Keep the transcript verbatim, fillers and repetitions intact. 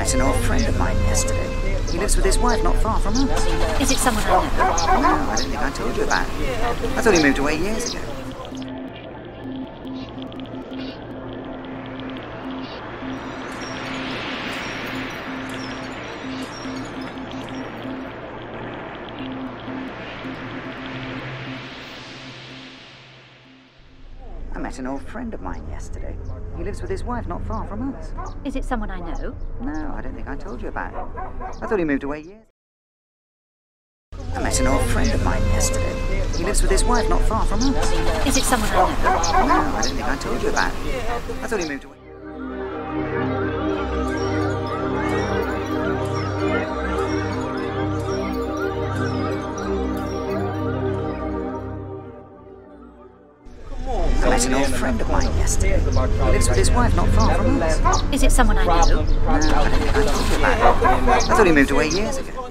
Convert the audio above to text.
met an old friend of mine yesterday. He lives with his wife not far from us. Is it someone I know? No, I don't think I told you about it. I thought he moved away years ago. I met an old friend of mine yesterday. He lives with his wife not far from us. Is it someone I know? No, I don't think I told you about it. I thought he moved away years ago. I met an old friend of mine yesterday. He lives with his wife not far from us. Is it someone I know? No, I don't think I told you about it. I thought he moved away. I met an old friend of mine yesterday. He lives with his wife not far from us. Is it someone I know? No, I don't think I told you about it. I thought he moved away years ago.